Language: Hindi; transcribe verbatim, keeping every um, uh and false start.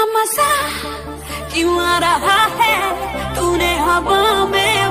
मजा क्यों आ रहा है, तूने हवा में